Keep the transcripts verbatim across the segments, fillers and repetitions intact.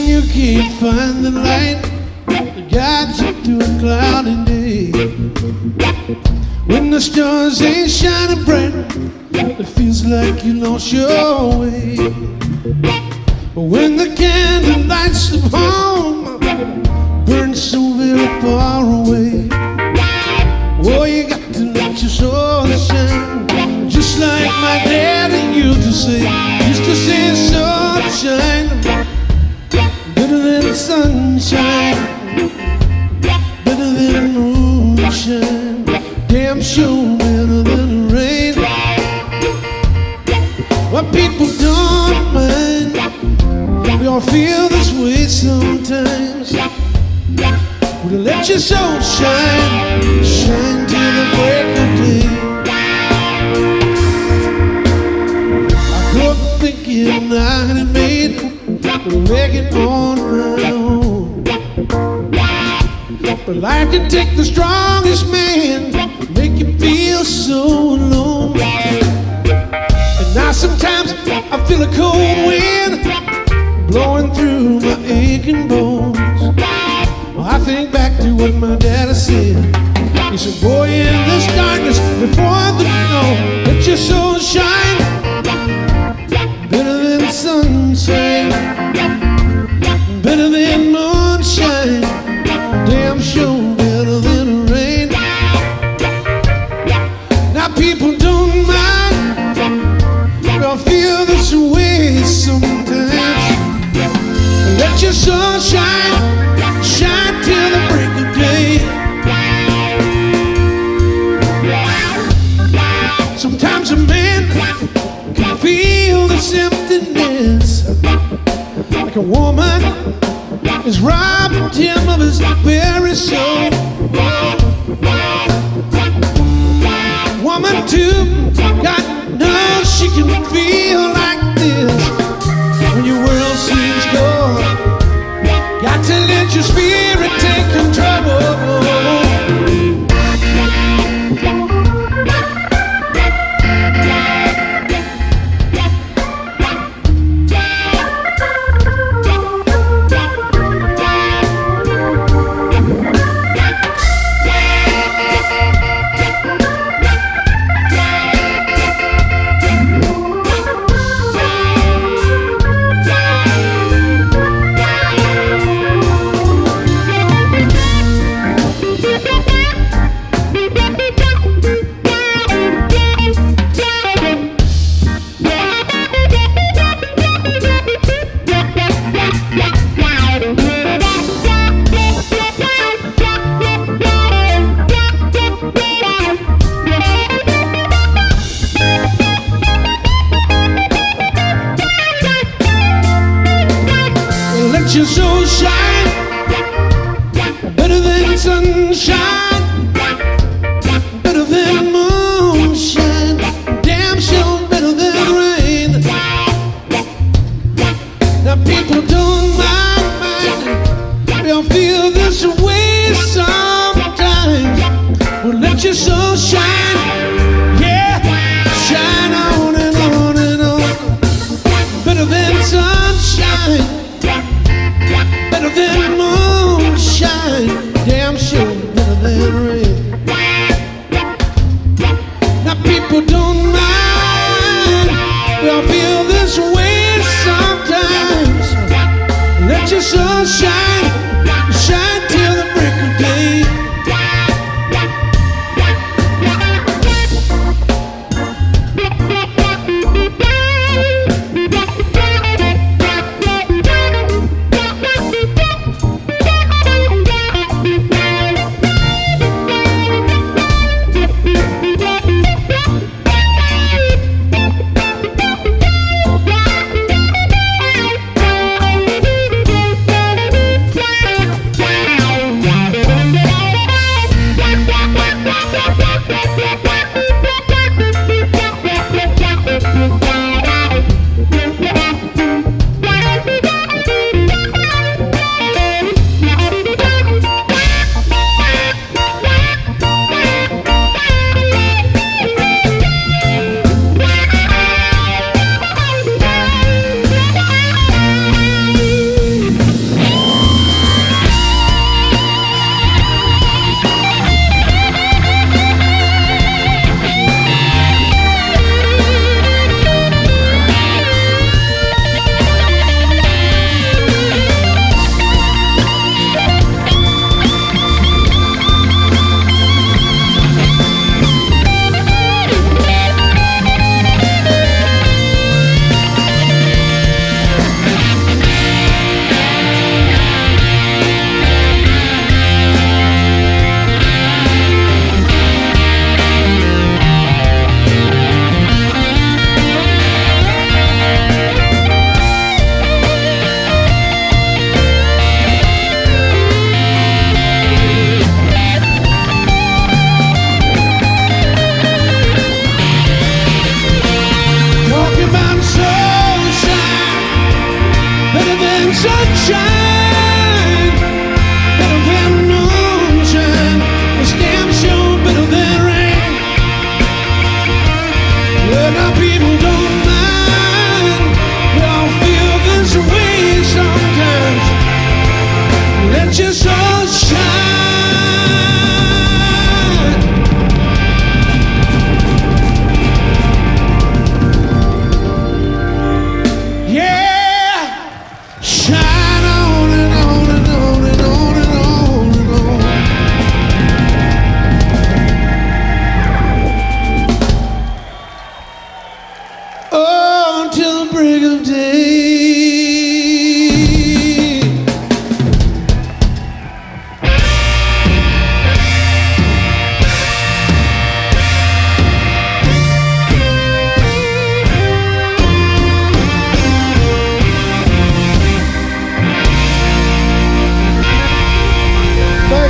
you can't find the light that guides you through a cloudy day. When the stars ain't shining bright, it feels like you lost your way. But when the candle lights of home burn so very far away, oh, you got to let your soul shine. Just like my daddy used to say, used to say sunshine, better than sunshine, better than moonshine, damn sure better than rain. Well, people don't mind, we all feel this way sometimes. Well, let your soul shine, shine till the break of day. I grew up thinking I had made it, making on my own. But life can take the strongest man, make you feel so alone. And now sometimes I feel a cold wind blowing through my aching bones. I think back to what my daddy said. He said, boy, in this darkness before the dawn, let your soul shine, better than sunshine, better than moonshine, damn sure better than rain. Now people don't mind, they'll feel this way sometimes. Let your soul shine, shine till the break of day. Sometimes a man can feel this emptiness, like a woman has robbed him of his very soul. Woman too, God knows she can feel like this when your world seems cold. Got to let your spirit take control. Let your soul shine, better than sunshine, better than moonshine, damn sure better than rain. Now people don't mind, mind, they'll feel this way sometimes. Well, let your soul shine, yeah, shine on and on and on, better than sunshine, better than moonshine, damn sure better than rain. Now people don't mind, they'll feel this way sometimes. Let your soul shine, shine till the break of day.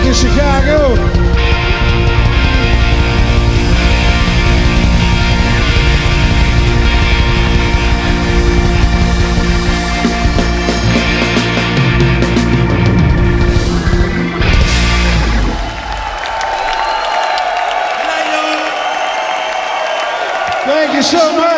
you, Chicago. Thank you so much.